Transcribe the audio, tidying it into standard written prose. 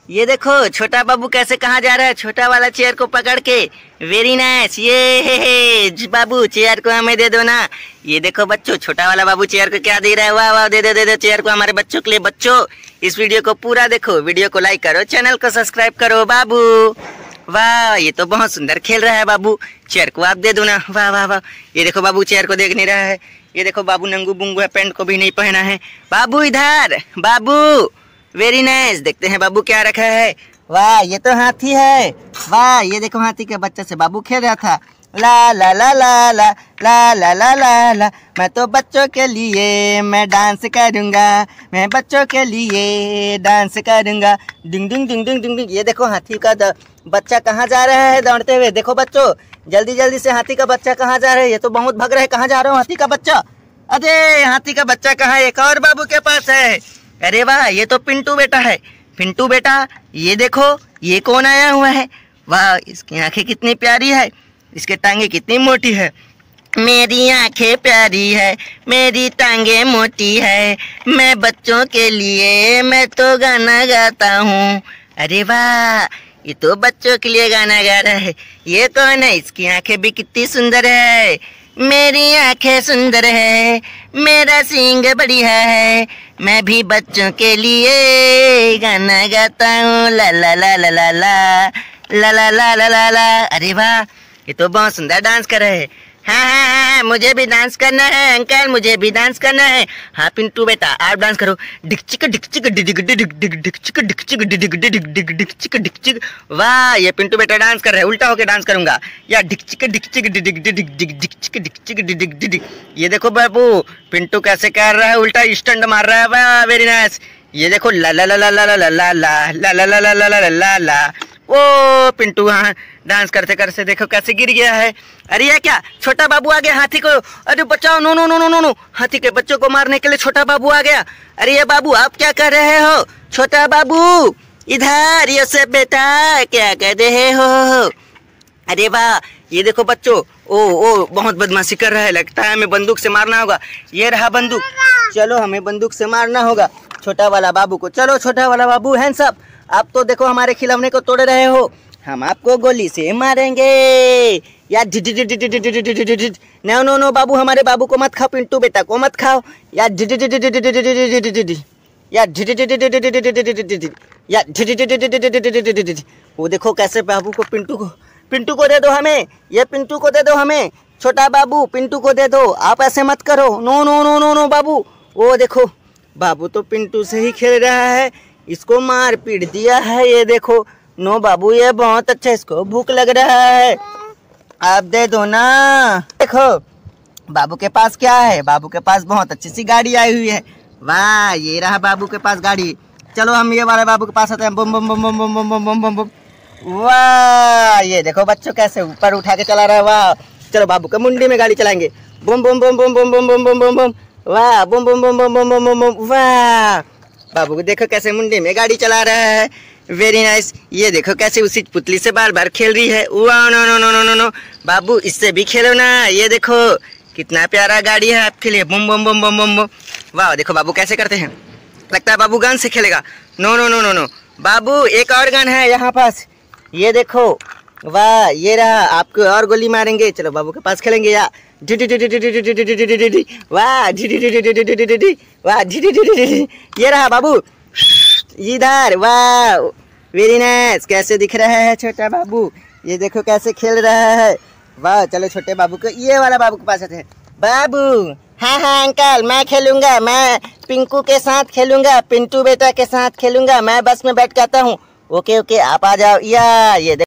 ये देखो छोटा बाबू कैसे कहाँ जा रहा है, छोटा वाला चेयर को पकड़ के। Very nice. ये बाबू चेयर को हमें दे दो ना। ये देखो बच्चों, छोटा वाला बाबू चेयर को क्या दे रहा है। वाह वाह, दे दो चेयर को हमारे बच्चों के लिए। बच्चों इस वीडियो को पूरा देखो, वीडियो को लाइक करो, चैनल को सब्सक्राइब करो। बाबू वाह, ये तो बहुत सुंदर खेल रहा है बाबू, चेयर को आप दे दो ना। वाह वाह वाह, ये देखो बाबू चेयर को देख नहीं रहा है। ये देखो बाबू नंगू बुंगू है, पैंट को भी नहीं पहना है। बाबू इधर, बाबू वेरी नाइस। देखते हैं बाबू क्या रखा है। वाह, ये तो हाथी है। वाह, ये देखो हाथी के बच्चे से बाबू खेल रहा था। ला ला ला ला ला ला ला ला ला ला, मैं तो बच्चों के लिए मैं डांस करूंगा, मैं बच्चों के लिए डांस करूंगा। डिंग डिंग डिंग डिंग डिंग डिंग। ये देखो हाथी का बच्चा कहाँ जा रहा है दौड़ते हुए। देखो बच्चों, जल्दी जल्दी से हाथी का बच्चा कहाँ जा रहा है। ये तो बहुत भाग रहा है। कहाँ जा रहा हूँ हाथी का बच्चा। अरे हाथी का बच्चा कहाँ है, एक और बाबू के पास है। अरे वाह, ये तो पिंटू बेटा है। पिंटू बेटा, ये देखो ये कौन आया हुआ है। वाह, इसकी आंखें कितनी प्यारी है, इसके टांगे कितनी मोटी है। मेरी आंखें प्यारी है, मेरी टांगे मोटी है, मैं बच्चों के लिए मैं तो गाना गाता हूँ। अरे वाह, ये तो बच्चों के लिए गाना गा रहा है। ये कौन है, इसकी आंखें भी कितनी सुंदर है। मेरी आंखें सुंदर है, मेरा सींग बढ़िया है, मैं भी बच्चों के लिए गाना गाता हूँ। ला ला ला ला ला ला ला ला ला ला ला ला। अरे वाह, ये तो बहुत सुंदर डांस कर रहे हैं। हाँ, मुझे भी डांस करना है अंकल, मुझे भी डांस करना है। हाँ पिंटू बेटा, आप डांस करो। डिक चिक डिक चिक डिक डिक डिक डिक डिक चिक डिक चिक डिक डिक डिक डिक डिक चिक डिक चिक। वाह, ये पिंटू बेटा डांस कर रहे हैं। उल्टा होके डांस करूंगा। या डिक चिक डिक चिक डिक डिक डिक डिक डिक चिक डिक चिक डिक डिक डिक। ये देखो बाबू, पिंटू कैसे कर रहा है, उल्टा स्टंट मार रहा है। वाह वेरी नाइस। ये देखो ला ला ला ला ला ला ला ला ला ला ला ला ला ला ला ला। ओ पिंटू हाँ डांस करते करते देखो कैसे गिर गया है। अरे ये क्या, छोटा बाबू आ गया हाथी को। अरे बचाओ, no no no no no no, हाथी के बच्चों को मारने के लिए छोटा बाबू आ गया। अरे ये बाबू आप क्या कर रहे हो। छोटा बाबू इधर, ये सब बेटा क्या कर रहे हो। अरे वाह, ये देखो बच्चों, ओ बहुत बदमाशी कर रहा है, लगता है हमें बंदूक से मारना होगा। ये रहा बंदूक, चलो हमें बंदूक से मारना होगा छोटा वाला बाबू को। चलो छोटा वाला बाबू हैंड्स अप। आप तो देखो हमारे खिलौने को तोड़ रहे हो, हम आपको गोली से मारेंगे। या नो नो नो बाबू, हमारे बाबू को मत खाओ, पिंटू बेटा को मत खाओ। या वो देखो कैसे बाबू को, पिंटू को दे दो हमें, ये पिंटू को दे दो हमें। छोटा बाबू पिंटू को दे दो, आप ऐसे मत करो। No no no no no बाबू। वो देखो बाबू तो पिंटू से ही खेल रहा है, इसको मार पीट दिया है। ये देखो, नो बाबू ये बहुत अच्छा, इसको भूख लग रहा है, आप दे दो ना। देखो बाबू के पास क्या है, बाबू के पास बहुत अच्छी सी गाड़ी आई हुई है। वाह, ये रहा बाबू के पास गाड़ी। चलो हम ये वाले बाबू के पास आते हैं। बम बम बम बम बम बम बम बम बम। वाह, ये देखो बच्चों कैसे ऊपर उठा के चला रहा है। वाह, चलो बाबू के मुंडी में गाड़ी चलाएंगे। बम बम बम बम बम बम बम बम बम बम। वाह, बम बम बम बम बम बम बम बम। वाह, बाबू को देखो कैसे मुंडी में गाड़ी चला रहा है। Very nice. ये देखो कैसे उसी पुतली से बार बार खेल रही है। वाह, no no no no no no बाबू, इससे भी खेलो ना। ये देखो कितना प्यारा गाड़ी है आपके लिए। बम बम बम बम बम बम। वाह, देखो बाबू कैसे करते हैं, लगता है बाबू गन से खेलेगा। No no no no no बाबू, एक और गन है यहाँ पास, ये देखो। वाह, ये रहा, आपको और गोली मारेंगे। चलो बाबू के पास खेलेंगे। या वाह, वाह, ये रहा बाबू इधर। वाह वेरी नाइस। कैसे दिख रहा है छोटा बाबू, ये देखो कैसे खेल रहा है। वाह, चलो छोटे बाबू को, ये वाला बाबू के पास आते हैं। बाबू हाँ अंकल, मैं खेलूंगा, मैं पिंकू के साथ खेलूंगा, पिंटू बेटा के साथ खेलूंगा, मैं बस में बैठ के आता हूँ। ओके आप आ जाओ। या ये